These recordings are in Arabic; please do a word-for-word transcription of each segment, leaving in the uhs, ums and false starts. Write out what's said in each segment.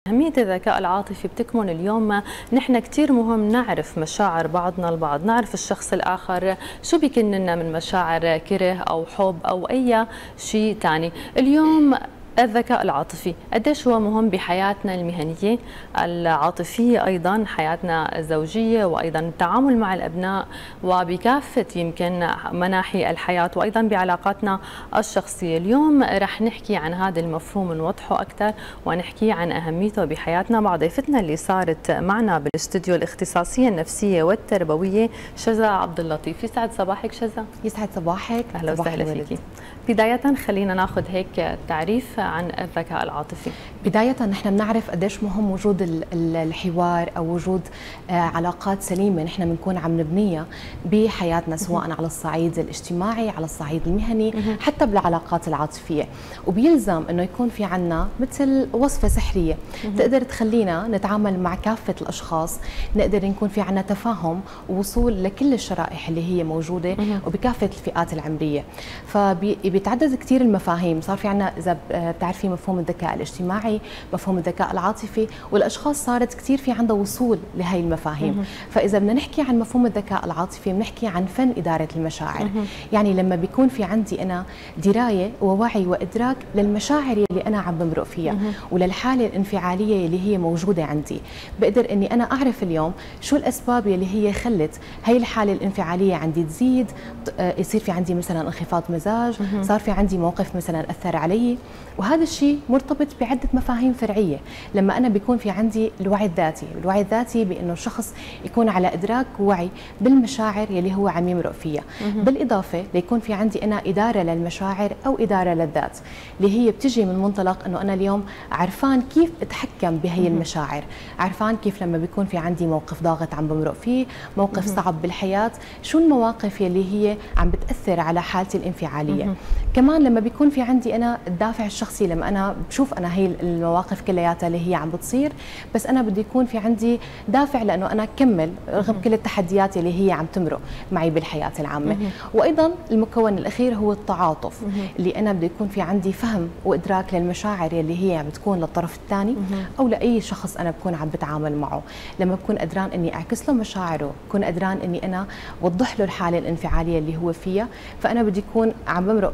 أهمية الذكاء العاطفي بتكمن اليوم نحن كتير مهم نعرف مشاعر بعضنا البعض، نعرف الشخص الآخر شو بيكن لنا من مشاعر كره أو حب أو أي شيء تاني. اليوم الذكاء العاطفي قديش هو مهم بحياتنا المهنية العاطفية، أيضا حياتنا الزوجية، وأيضا التعامل مع الأبناء، وبكافة يمكن مناحي الحياة، وأيضا بعلاقاتنا الشخصية. اليوم رح نحكي عن هذا المفهوم نوضحه أكثر ونحكي عن أهميته بحياتنا مع ضيفتنا اللي صارت معنا بالاستوديو، الاختصاصية النفسية والتربوية شذا عبد اللطيف. يسعد صباحك شذا. يسعد صباحك. أهلا وسهلا فيكي. بداية خلينا ناخذ هيك تعريف عن الذكاء العاطفي. بداية نحن بنعرف قديش مهم وجود الحوار أو وجود علاقات سليمة نحن بنكون عم نبنيها بحياتنا، سواء على الصعيد الاجتماعي، على الصعيد المهني، حتى بالعلاقات العاطفية. وبيلزم انه يكون في عنا مثل وصفة سحرية تقدر تخلينا نتعامل مع كافة الأشخاص، نقدر نكون في عنا تفاهم ووصول لكل الشرائح اللي هي موجودة وبكافة الفئات العمرية. فبيتعدد كثير المفاهيم، صار في عنا إذا بتعرفي مفهوم الذكاء الاجتماعي، مفهوم الذكاء العاطفي، والاشخاص صارت كثير في عندها وصول لهي المفاهيم. فاذا بدنا نحكي عن مفهوم الذكاء العاطفي بنحكي عن فن اداره المشاعر. يعني لما بيكون في عندي انا درايه ووعي وادراك للمشاعر اللي انا عم بمرق فيها وللحاله الانفعاليه اللي هي موجوده عندي، بقدر اني انا اعرف اليوم شو الاسباب اللي هي خلت هي الحاله الانفعاليه عندي تزيد، يصير في عندي مثلا انخفاض مزاج، صار في عندي موقف مثلا اثر علي. وهذا الشيء مرتبط بعدة مفاهيم فرعية. لما أنا بيكون في عندي الوعي الذاتي، الوعي الذاتي بأنه الشخص يكون على إدراك ووعي بالمشاعر يلي هو عم يمرق فيها، بالإضافة ليكون في عندي أنا إدارة للمشاعر أو إدارة للذات، اللي هي بتجي من منطلق أنه أنا اليوم عرفان كيف أتحكم بهي المشاعر، عرفان كيف لما بيكون في عندي موقف ضاغط عم بمرق فيه، موقف صعب بالحياة، شو المواقف يلي هي عم بتأثر على حالتي الانفعالية. كمان لما بيكون في عندي أنا الدافع الشخصي، لما أنا بشوف أنا هي المواقف كلياتها اللي هي عم بتصير، بس أنا بدي يكون في عندي دافع لأنه أنا أكمل رغم كل التحديات اللي هي عم تمرق معي بالحياة العامة. وأيضا المكون الأخير هو التعاطف، اللي أنا بدي يكون في عندي فهم وإدراك للمشاعر اللي هي عم بتكون للطرف الثاني أو لأي شخص أنا بكون عم بتعامل معه. لما بكون قدران إني أعكس له مشاعره، بكون قدران إني أنا وضح له الحالة الانفعالية اللي هو فيها، فأنا بدي يكون عم بمرق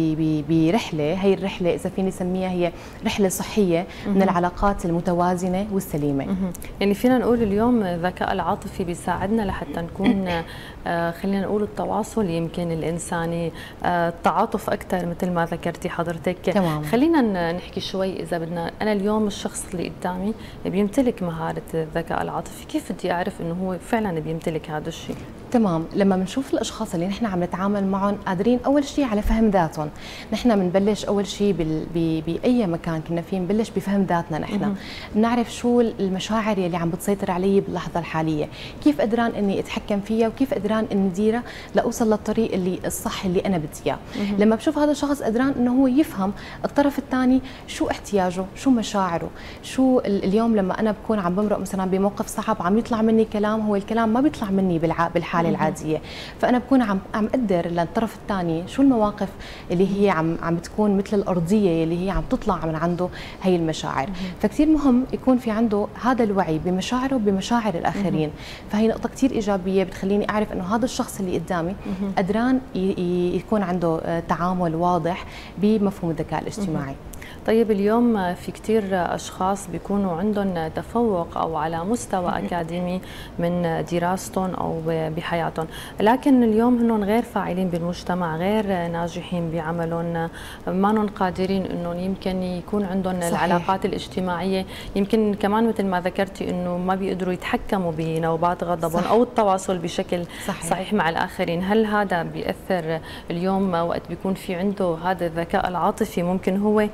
برحلة، هي الرحلة إذا فيني سميها هي رحلة صحية من العلاقات المتوازنة والسليمة. يعني فينا نقول اليوم الذكاء العاطفي بيساعدنا لحتى نكون آه خلينا نقول التواصل يمكن الإنساني، آه التعاطف أكثر مثل ما ذكرتي حضرتك. تمام. خلينا نحكي شوي إذا بدنا، أنا اليوم الشخص اللي قدامي بيمتلك مهارة الذكاء العاطفي، كيف بدي أعرف إنه هو فعلا بيمتلك هذا الشيء؟ تمام. لما بنشوف الاشخاص اللي نحن عم نتعامل معهم قادرين اول شيء على فهم ذاتهم، نحن بنبلش اول شيء باي مكان كنا فيه نبلش بفهم ذاتنا، نحن بنعرف شو المشاعر اللي عم بتسيطر علي باللحظه الحاليه، كيف قدران اني اتحكم فيها وكيف قدران اني اديرها لاوصل للطريق اللي الصح اللي انا بدي اياه. لما بشوف هذا الشخص قدران انه هو يفهم الطرف الثاني شو احتياجه، شو مشاعره، شو اليوم لما انا بكون عم بمرق مثلا بموقف صعب عم يطلع مني كلام، هو الكلام ما بيطلع مني بالحاله العاديه، فانا بكون عم عم اقدر للطرف الثاني شو المواقف اللي هي عم عم بتكون مثل الارضيه اللي هي عم تطلع من عنده هي المشاعر. فكثير مهم يكون في عنده هذا الوعي بمشاعره وبمشاعر الاخرين. فهي نقطه كثير ايجابيه بتخليني اعرف انه هذا الشخص اللي قدامي قدران يكون عنده تعامل واضح بمفهوم الذكاء الاجتماعي. طيب اليوم في كثير أشخاص بيكونوا عندهم تفوق أو على مستوى أكاديمي من دراستهم أو بحياتهم، لكن اليوم هنن غير فاعلين بالمجتمع، غير ناجحين بعملهم، ما قادرين أنهم يمكن يكون عندهم صحيح. العلاقات الاجتماعية، يمكن كمان مثل ما ذكرتي أنه ما بيقدروا يتحكموا بنوبات غضبهم أو التواصل بشكل صحيح. صحيح مع الآخرين. هل هذا بيأثر اليوم وقت بيكون في عنده هذا الذكاء العاطفي، ممكن هو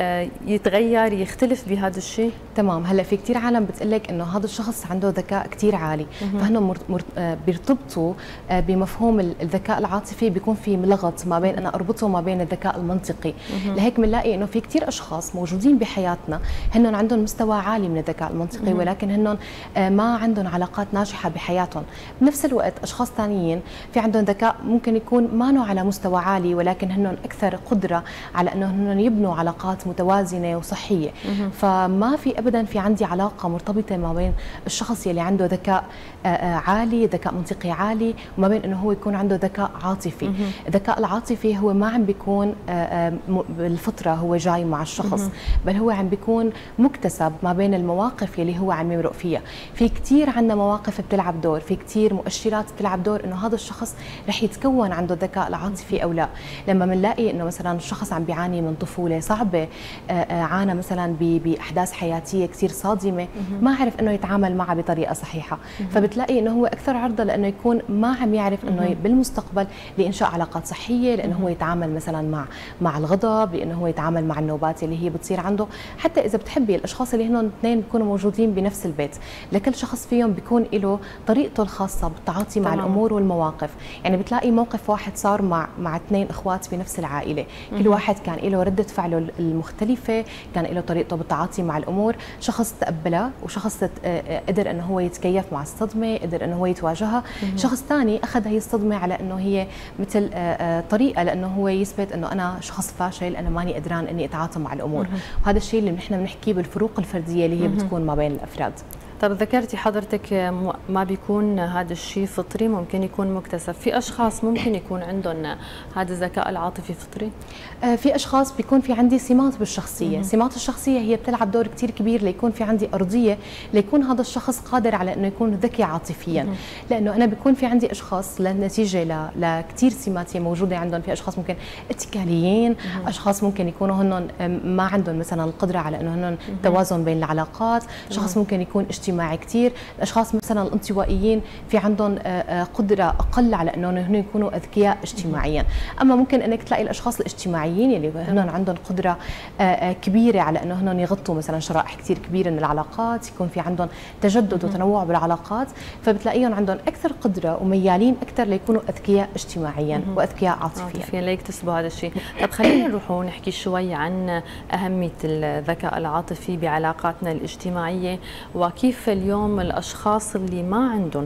يتغير يختلف بهذا الشيء؟ تمام. هلا في كثير عالم بتقلك انه هذا الشخص عنده ذكاء كثير عالي، فهن بيرتبطوا بمفهوم الذكاء العاطفي، بيكون في لغط ما بين انا اربطه ما بين الذكاء المنطقي. لهيك بنلاقي انه في كثير اشخاص موجودين بحياتنا هن عندهم مستوى عالي من الذكاء المنطقي، ولكن هن ما عندهم علاقات ناجحه بحياتهم. بنفس الوقت اشخاص ثانيين في عندهم ذكاء ممكن يكون ما على مستوى عالي، ولكن هن اكثر قدره على انه هن يبنوا علاقات حياه متوازنه وصحيه. فما في ابدا في عندي علاقه مرتبطه ما بين الشخص يلي عنده ذكاء عالي، ذكاء منطقي عالي، وما بين انه هو يكون عنده ذكاء عاطفي. الذكاء العاطفي هو ما عم بيكون بالفطره هو جاي مع الشخص، بل هو عم بيكون مكتسب ما بين المواقف يلي هو عم يمرق فيها. في كثير عندنا مواقف بتلعب دور، في كثير مؤشرات بتلعب دور انه هذا الشخص رح يتكون عنده الذكاء العاطفي او لا. لما بنلاقي انه مثلا الشخص عم بيعاني من طفوله صعبه، عانى مثلا باحداث حياتيه كثير صادمه، ما عرف انه يتعامل معها بطريقه صحيحه، فبتلاقي انه هو اكثر عرضه لانه يكون ما عم يعرف انه بالمستقبل لانشاء علاقات صحيه، لانه هو يتعامل مثلا مع مع الغضب، لانه هو يتعامل مع النوبات اللي هي بتصير عنده. حتى اذا بتحبي الاشخاص اللي هن اثنين بيكونوا موجودين بنفس البيت، لكل شخص فيهم بيكون له طريقته الخاصه بالتعاطي مع الامور والمواقف. يعني بتلاقي موقف واحد صار مع مع اثنين اخوات بنفس العائله، كل واحد كان له رده فعله المختلفه، كان له طريقته بالتعاطي مع الامور. شخص تقبلها وشخص قدر انه هو يتكيف مع الصدمه، قدر انه هو يتواجهها. شخص ثاني اخذ هي الصدمه على انه هي مثل طريقه لانه هو يثبت انه انا شخص فاشل، انا ماني قدران اني اتعاطى مع الامور. وهذا الشيء اللي نحن بنحكيه بالفروق الفرديه اللي هي بتكون ما بين الافراد. طب ذكرتي حضرتك ما بيكون هذا الشيء فطري، ممكن يكون مكتسب. في اشخاص ممكن يكون عندهم هذا الذكاء العاطفي فطري؟ آه في اشخاص بيكون في عندي سمات بالشخصيه، مم. سمات الشخصيه هي بتلعب دور كثير كبير ليكون في عندي ارضيه ليكون هذا الشخص قادر على انه يكون ذكي عاطفيا. مم. لانه انا بيكون في عندي اشخاص لنتيجه لكثير سمات هي موجوده عندهم. في اشخاص ممكن اتكاليين، مم. اشخاص ممكن يكونوا هن ما عندهم مثلا القدره على انه هن توازن بين العلاقات، شخص ممكن يكون اجتماعي كثير. الاشخاص مثلا الانطوائيين في عندهم قدره اقل على انه هن يكونوا اذكياء اجتماعيا. اما ممكن انك تلاقي الاشخاص الاجتماعيين اللي هن عندهم قدره كبيره على انه هن يغطوا مثلا شرائح كثير كبيره من العلاقات، يكون في عندهم تجدد وتنوع بالعلاقات، فبتلاقيهم عندهم اكثر قدره وميالين اكثر ليكونوا اذكياء اجتماعيا واذكياء عاطفيا. عاطفيا ليكتسبوا هذا الشيء. طب خلينا نروح ونحكي شوي عن اهميه الذكاء العاطفي بعلاقاتنا الاجتماعيه، وكيف اليوم الاشخاص اللي ما عندهم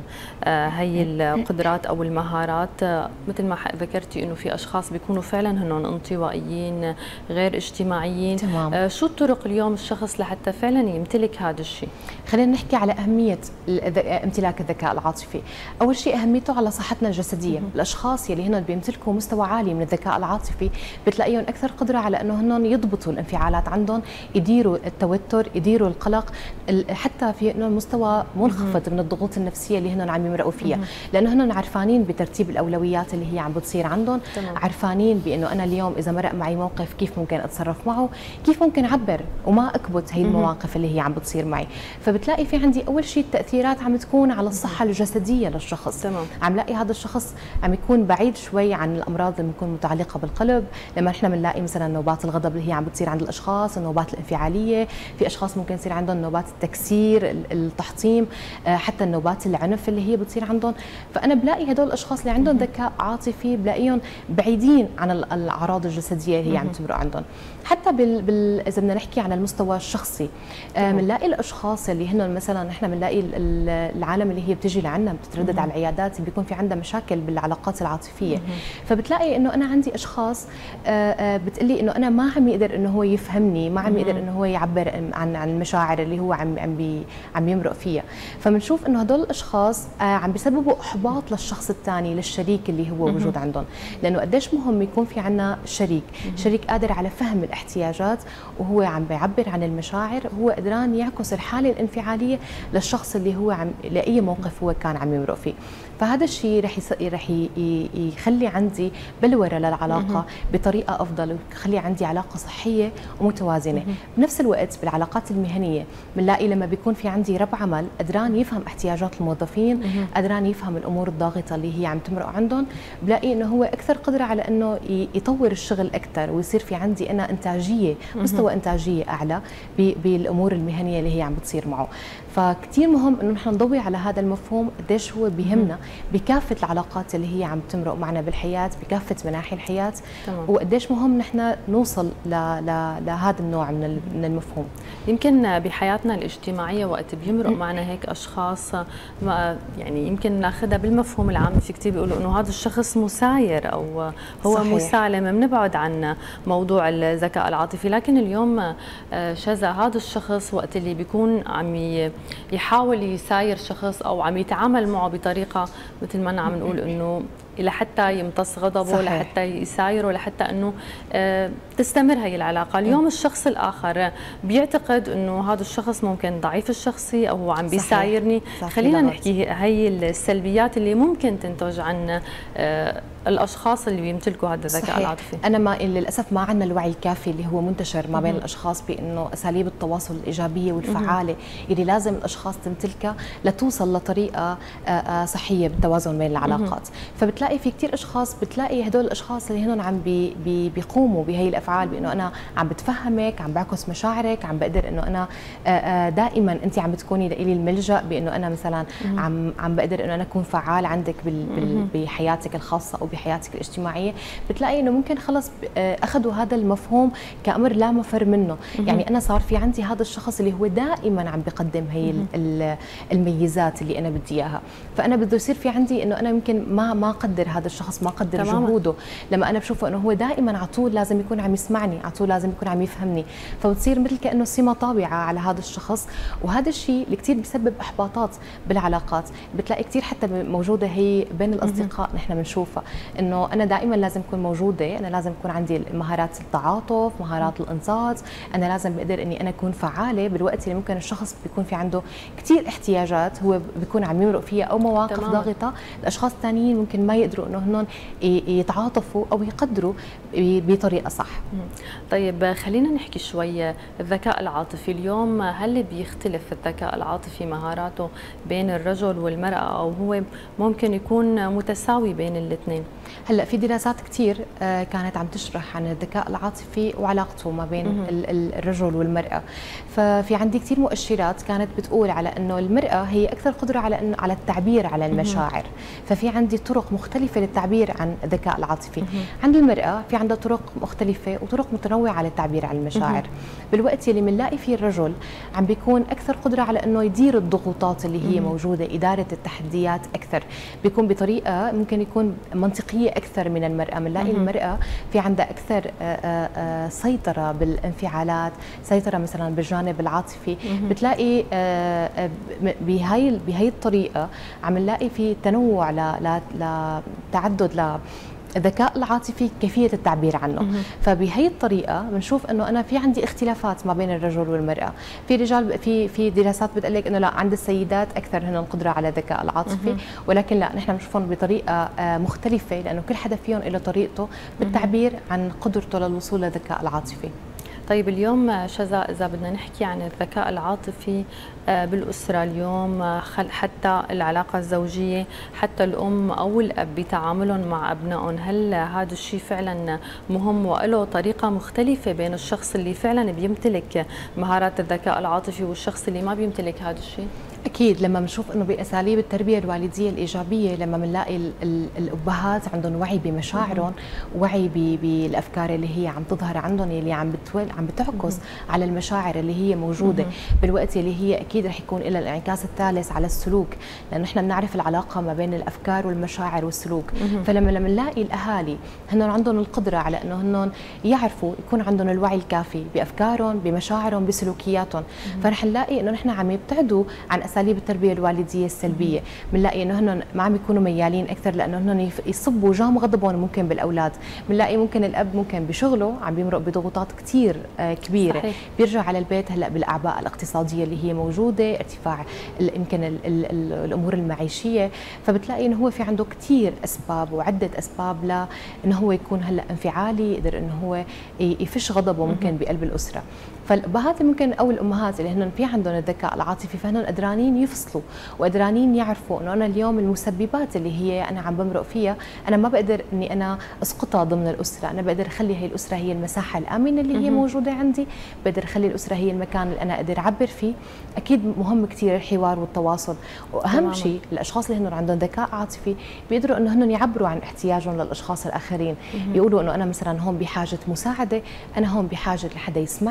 هي القدرات او المهارات، مثل ما ذكرتي انه في اشخاص بيكونوا فعلا هنن انطوائيين غير اجتماعيين. تمام. شو الطرق اليوم الشخص لحتى فعلا يمتلك هذا الشيء؟ خلينا نحكي على اهميه امتلاك الذكاء العاطفي. اول شيء اهميته على صحتنا الجسديه. مم. الاشخاص يلي هن بيمتلكوا مستوى عالي من الذكاء العاطفي بتلاقيهم اكثر قدره على انه هن يضبطوا الانفعالات عندهم، يديروا التوتر، يديروا القلق، حتى في انه مستوى منخفض من الضغوط النفسيه اللي هن عم يمرقوا فيها، لانه هن عرفانين بترتيب الاولويات اللي هي عم بتصير عندهم. تمام. عرفانين بانه انا اليوم اذا مرق معي موقف كيف ممكن اتصرف معه، كيف ممكن اعبر وما اكبت هي المواقف اللي هي عم بتصير معي. فبتلاقي في عندي اول شيء التاثيرات عم تكون على الصحه الجسديه للشخص. تمام. عم لاقي هذا الشخص عم يكون بعيد شوي عن الامراض اللي بتكون متعلقه بالقلب. لما نحن بنلاقي مثلا نوبات الغضب اللي هي عم بتصير عند الاشخاص، النوبات الانفعاليه، في اشخاص ممكن يصير عندهم نوبات التكسير، التحطيم، حتى النوبات العنف اللي هي بتصير عندهم. فانا بلاقي هدول الاشخاص اللي عندهم ذكاء عاطفي بلاقيهم بعيدين عن الاعراض الجسديه اللي هي عم تمرق عندهم. حتى بال, بال... اذا بدنا نحكي عن المستوى الشخصي، بنلاقي آه الاشخاص اللي هن مثلا نحن بنلاقي العالم اللي هي بتجي لعنا بتتردد على العيادات بيكون في عندها مشاكل بالعلاقات العاطفيه. فبتلاقي انه انا عندي اشخاص آه آه بتقلي انه انا ما عم يقدر انه هو يفهمني، ما عم يقدر انه هو يعبر عن عن المشاعر اللي هو عم عم بي عم يمرق فيها. فبنشوف انه هدول الاشخاص آه عم بيسببوا احباط للشخص الثاني، للشريك اللي هو موجود عندهم. لانه قديش مهم يكون في عندنا شريك، شريك قادر على فهم الاحتياجات وهو عم بيعبر عن المشاعر، هو قدران يعكس الحاله الانفعاليه للشخص اللي هو عم لاي موقف هو كان عم يمرق فيه. فهذا الشيء رح يص... رح ي... يخلي عندي بلوره للعلاقه بطريقه افضل، ويخلي عندي علاقه صحيه ومتوازنه. بنفس الوقت بالعلاقات المهنيه بنلاقي لما بيكون في عندي رب عمل قدران يفهم احتياجات الموظفين، قدران يفهم الامور الضاغطه اللي هي عم تمرق عندهم، بلاقي انه هو اكثر قدره على انه يطور الشغل اكثر، ويصير في عندي انا انتاجيه، مستوى انتاجيه اعلى بالامور المهنيه اللي هي عم بتصير معه. فكتير مهم انه نحن نضوي على هذا المفهوم قديش هو بيهمنا بكافه العلاقات اللي هي عم تمرق معنا بالحياه، بكافه مناحي الحياه. تمام. وقديش مهم نحن نوصل ل... ل... لهذا النوع من من المفهوم. يمكن بحياتنا الاجتماعيه وقت بيمرق معنا هيك اشخاص ما يعني يمكن ناخذها بالمفهوم العام، في كثير بيقولوا انه هذا الشخص مساير او هو صحيح. مسالم، بنبعد عن موضوع الذكاء العاطفي. لكن اليوم شذا هذا الشخص وقت اللي بيكون عم يحاول يساير شخص او عم يتعامل معه بطريقه مثل ما عم نقول انه لحتى يمتص غضبه، صحيح. لحتى يسايره، لحتى انه تستمر هي العلاقه. اليوم م. الشخص الاخر بيعتقد انه هذا الشخص ممكن ضعيف الشخصيه او هو عم بيسايرني. خلينا نحكي هي السلبيات اللي ممكن تنتج عن الاشخاص اللي بيمتلكوا هذا الذكاء العاطفي. انا ما للاسف ما عندنا الوعي الكافي اللي هو منتشر ما بين م. الاشخاص بانه اساليب التواصل الايجابيه والفعاله م. اللي لازم الاشخاص تمتلكها لتوصل لطريقه صحيه بالتوازن بين العلاقات. م. فبتلاقي في كثير اشخاص، بتلاقي هدول الاشخاص اللي هن عم بي بي بيقوموا بهي الافعال بانه انا عم بتفهمك، عم بعكس مشاعرك، عم بقدر انه انا دائما انت عم بتكوني لي الملجا، بانه انا مثلا م. عم عم بقدر انه انا اكون فعال عندك بال بحياتك الخاصه او بحياتك الاجتماعيه. بتلاقي انه ممكن خلص اخذوا هذا المفهوم كامر لا مفر منه. يعني انا صار في عندي هذا الشخص اللي هو دائما عم بقدم هي الميزات اللي انا بدي اياها، فانا بده يصير في عندي انه انا يمكن ما ما اقدر هذا الشخص، ما اقدر تماما. جهوده لما انا بشوفه انه هو دائما على طول لازم يكون عم يسمعني، على طول لازم يكون عم يفهمني، فبتصير مثل كانه سمه طابعه على هذا الشخص. وهذا الشيء اللي كثير بيسبب احباطات بالعلاقات. بتلاقي كثير حتى موجوده هي بين الاصدقاء، نحن بنشوفها انه انا دائما لازم اكون موجوده، انا لازم يكون عندي مهارات التعاطف، مهارات الانصات، انا لازم بقدر اني انا اكون فعاله بالوقت اللي ممكن الشخص بيكون في عنده كثير احتياجات هو بيكون عم يمرق فيها او مواقف تمام. ضاغطه الاشخاص الثانيين ممكن ما يقدروا انه هن يتعاطفوا او يقدروا بطريقه صح. طيب خلينا نحكي شوي الذكاء العاطفي اليوم، هل بيختلف الذكاء العاطفي مهاراته بين الرجل والمراه او هو ممكن يكون متساوي بين الاثنين؟ هلا في دراسات كثير كانت عم تشرح عن الذكاء العاطفي وعلاقته ما بين الرجل والمراه. ففي عندي كثير مؤشرات كانت بتقول على انه المراه هي اكثر قدره على انه على التعبير على المشاعر. ففي عندي طرق مختلفه للتعبير عن الذكاء العاطفي. عند المراه في عندها طرق مختلفه وطرق متنوعه للتعبير عن المشاعر. بالوقت اللي بنلاقي فيه الرجل عم بيكون اكثر قدره على انه يدير الضغوطات اللي هي موجوده، اداره التحديات اكثر، بيكون بطريقه ممكن يكون منطقيه اكثر من المراه. بنلاقي المراه في عندها اكثر سيطره بالانفعالات، سيطره مثلا بالجانب العاطفي. بتلاقي بهي بهي الطريقه عم نلاقي في تنوع لتعدد ل الذكاء العاطفي كيفيه التعبير عنه. مم. فبهي الطريقه بنشوف انه انا في عندي اختلافات ما بين الرجل والمراه. في رجال في في دراسات بتقول لك انه لا، عند السيدات اكثر هن القدره على الذكاء العاطفي. مم. ولكن لا، نحن بنشوفهم بطريقه مختلفه لانه كل حدا فيهم له طريقته بالتعبير عن قدرته للوصول للذكاء العاطفي. طيب اليوم شذا إذا بدنا نحكي عن الذكاء العاطفي بالأسرة اليوم، حتى العلاقة الزوجية، حتى الأم أو الأب بتعاملهم مع أبنائهم، هل هذا الشيء فعلا مهم وله طريقة مختلفة بين الشخص اللي فعلا بيمتلك مهارات الذكاء العاطفي والشخص اللي ما بيمتلك هذا الشيء؟ اكيد لما بنشوف انه باساليب التربيه الوالديه الايجابيه، لما بنلاقي الابهات عندهم وعي بمشاعرهم، وعي بالافكار اللي هي عم تظهر عندهم، اللي عم بتول عم بتعكس على المشاعر اللي هي موجوده بالوقت اللي هي اكيد رح يكون لها الانعكاس الثالث على السلوك، لانه احنا بنعرف العلاقه ما بين الافكار والمشاعر والسلوك. فلما لما نلاقي الاهالي هن عندهم القدره على انه هن يعرفوا يكون عندهم الوعي الكافي بافكارهم، بمشاعرهم، بسلوكياتهم، فرح نلاقي انه نحن عم يبتعدوا عن اساليب التربيه الوالديه السلبيه. بنلاقي انه هن ما عم يكونوا ميالين اكثر لانه هن يصبوا جام غضبهم ممكن بالاولاد. بنلاقي ممكن الاب ممكن بشغله عم بيمرق بضغوطات كثير كبيره، صحيح. بيرجع على البيت هلا بالاعباء الاقتصاديه اللي هي موجوده، ارتفاع يمكن ال ال ال الامور المعيشيه، فبتلاقي انه هو في عنده كثير اسباب وعده اسباب لانه هو يكون هلا انفعالي، يقدر انه هو يفش غضبه ممكن بقلب الاسره. فالابهات ممكن او الامهات اللي هن في عندهم الذكاء العاطفي فهن قدرانين يفصلوا وقدرانين يعرفوا انه انا اليوم المسببات اللي هي انا عم بمرق فيها انا ما بقدر اني انا اسقطها ضمن الاسره، انا بقدر اخلي هي الاسره هي المساحه الامنه اللي هي موجوده عندي، بقدر اخلي الاسره هي المكان اللي انا اقدر اعبر فيه. اكيد مهم كثير الحوار والتواصل، واهم شيء الاشخاص اللي هن عندهم ذكاء عاطفي بيقدروا انه هن يعبروا عن احتياجهم للاشخاص الاخرين، يقولوا انه انا مثلا هون بحاجه مساعده، انا هون بحاجه لحدا يسمعني،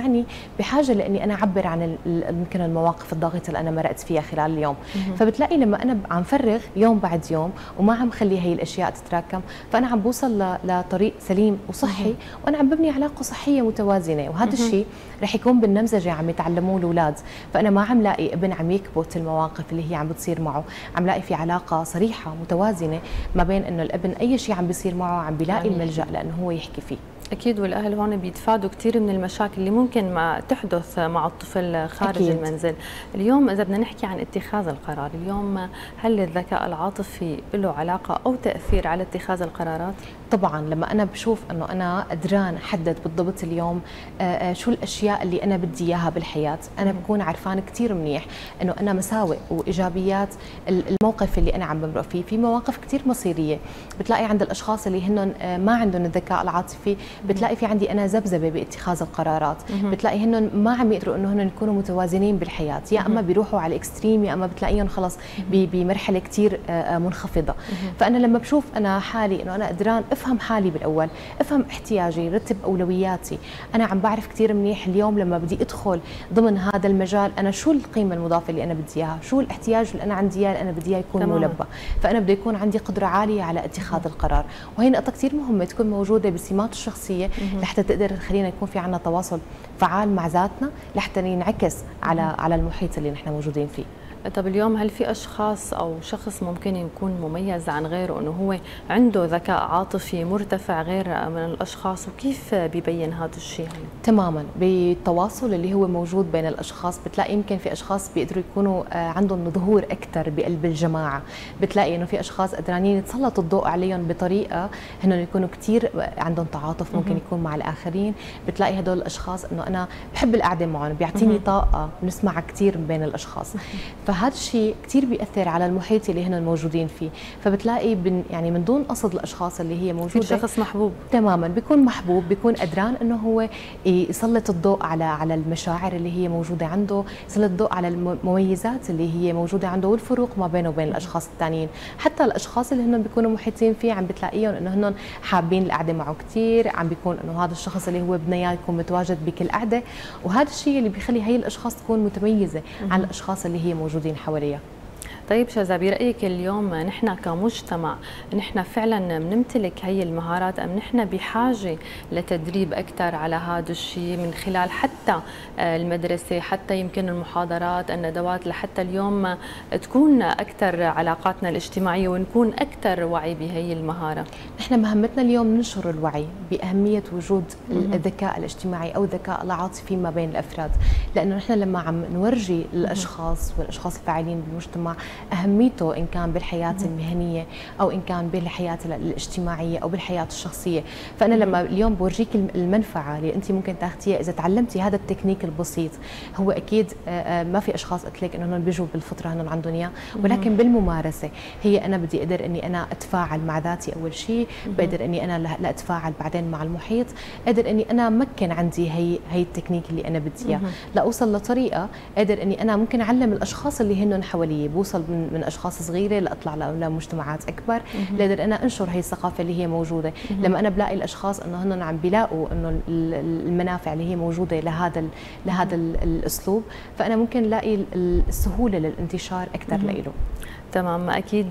بحاجه لاني انا اعبر عن يمكن المواقف الضاغطه اللي انا مرقت فيها خلال اليوم. فبتلاقي لما انا عم فرغ يوم بعد يوم وما عم خلي هي الاشياء تتراكم، فانا عم بوصل لطريق سليم وصحي، وانا عم ببني علاقه صحيه متوازنه. وهذا الشيء رح يكون بالنمذجه عم يتعلموه الاولاد، فانا ما عم لاقي ابن عم يكبت المواقف اللي هي عم بتصير معه، عم لاقي في علاقه صريحه متوازنه ما بين انه الابن اي شيء عم بيصير معه عم بيلاقي الملجا لانه هو يحكي فيه. أكيد، والأهل هون بيتفادوا كثير من المشاكل اللي ممكن ما تحدث مع الطفل خارج أكيد. المنزل. اليوم إذا بدنا نحكي عن اتخاذ القرار، اليوم هل الذكاء العاطفي له علاقة أو تأثير على اتخاذ القرارات؟ طبعا لما أنا بشوف أنه أنا قدران أحدد بالضبط اليوم شو الأشياء اللي أنا بدي إياها بالحياة، أنا بكون عرفان كثير منيح أنه أنا مساوئ وإيجابيات الموقف اللي أنا عم بمرق فيه. في مواقف كثير مصيرية بتلاقي عند الأشخاص اللي هن ما عندهم الذكاء العاطفي، بتلاقي في عندي انا ذبذبه باتخاذ القرارات، بتلاقي هن ما عم يقدروا انه هن يكونوا متوازنين بالحياه، يا اما بيروحوا على الاكستريم يا اما بتلاقيهم خلص بمرحله كثير منخفضه. فانا لما بشوف انا حالي انه انا قدران افهم حالي بالاول، افهم احتياجي، رتب اولوياتي، انا عم بعرف كثير منيح اليوم لما بدي ادخل ضمن هذا المجال انا شو القيمه المضافه اللي انا بدي اياها، شو الاحتياج اللي انا عندي اياه اللي انا بدي اياه يكون تمام. ملبى، فانا بده يكون عندي قدره عاليه على اتخاذ القرار. وهي نقطه كثير مهمه تكون موجوده بسمات الشخصيه لحتى تقدر تخلينا يكون في عندنا تواصل فعال مع ذاتنا، لحتى ينعكس على على المحيط اللي نحن موجودين فيه. طب اليوم هل في اشخاص او شخص ممكن يكون مميز عن غيره انه هو عنده ذكاء عاطفي مرتفع غير من الاشخاص، وكيف بيبين هذا الشيء؟ تماما بالتواصل اللي هو موجود بين الاشخاص، بتلاقي يمكن في اشخاص بيقدروا يكونوا عندهم ظهور اكثر بقلب الجماعه، بتلاقي انه في اشخاص قدرانين يتسلط الضوء عليهم بطريقه هن يكونوا كثير عندهم تعاطف ممكن يكون مع الاخرين، بتلاقي هدول الاشخاص انه انا بحب القعده معهم، بيعطيني طاقه بنسمع كثير بين الاشخاص. فهذا الشيء كثير بيأثر على المحيط اللي هن موجودين فيه، فبتلاقي بن يعني من دون قصد الاشخاص اللي هي موجوده في شخص محبوب تماما، بيكون محبوب، بيكون قدران انه هو يسلط الضوء على على المشاعر اللي هي موجوده عنده، يسلط الضوء على المميزات اللي هي موجوده عنده والفروق ما بينه وبين الاشخاص الثانيين. حتى الاشخاص اللي هن بيكونوا محيطين فيه عم بتلاقيهم انه هن حابين القعده معه كثير، عم بيكون انه هذا الشخص اللي هو بدنا اياه يكون متواجد بكل قعده، وهذا الشيء اللي بيخلي هي الاشخاص تكون متميزه عن الاشخاص اللي هي موجودين حواليها. طيب شذا، برأيك اليوم نحن كمجتمع نحن فعلا بنمتلك هي المهارات ام نحن بحاجه لتدريب اكثر على هذا الشيء من خلال حتى المدرسه، حتى يمكن المحاضرات، الندوات، لحتى اليوم تكون اكثر علاقاتنا الاجتماعيه ونكون اكثر وعي بهي المهاره؟ نحن مهمتنا اليوم ننشر الوعي باهميه وجود الذكاء الاجتماعي او الذكاء العاطفي ما بين الافراد، لانه نحن لما عم نورجي الاشخاص والاشخاص الفاعلين بالمجتمع أهميته إن كان بالحياة المهنية أو إن كان بالحياة الاجتماعية أو بالحياة الشخصية، فأنا لما اليوم بورجيك المنفعة اللي أنت ممكن تاخذيها إذا تعلمتي هذا التكنيك البسيط، هو أكيد ما في أشخاص قلت لك إنه بيجوا بالفطرة هن عندهم إياه، ولكن بالممارسة هي أنا بدي أقدر إني أنا أتفاعل مع ذاتي أول شيء، بقدر إني أنا لا أتفاعل بعدين مع المحيط، قدر إني أنا مكن عندي هي هي التكنيك اللي أنا بدي إياه، لأوصل لطريقة قدر إني أنا ممكن أعلم الأشخاص اللي هن حوالي، بوصل من, من اشخاص صغيره لاطلع لمجتمعات اكبر، لاقدر انا انشر هي الثقافه اللي هي موجوده. لما انا بلاقي الاشخاص انه هن عم بيلاقوا انه المنافع اللي هي موجوده لهذا لهذا الاسلوب، فانا ممكن الاقي السهوله للانتشار اكثر له. تمام. اكيد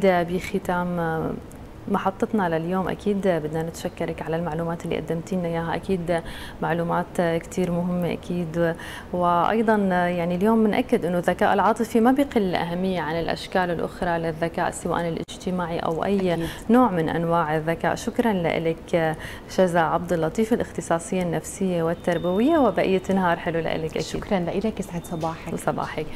بختام محطتنا لليوم اكيد بدنا نتشكرك على المعلومات اللي قدمتي لنا اياها، اكيد معلومات كثير مهمه اكيد، وايضا يعني اليوم بنأكد انه الذكاء العاطفي ما بيقل اهميه عن الاشكال الاخرى للذكاء سواء الاجتماعي او اي أكيد. نوع من انواع الذكاء. شكرا لك شذا عبد اللطيف، الاختصاصيه النفسيه والتربويه، وبقيه نهار حلو لك. شكرا لك، يسعد صباحك وصباحك.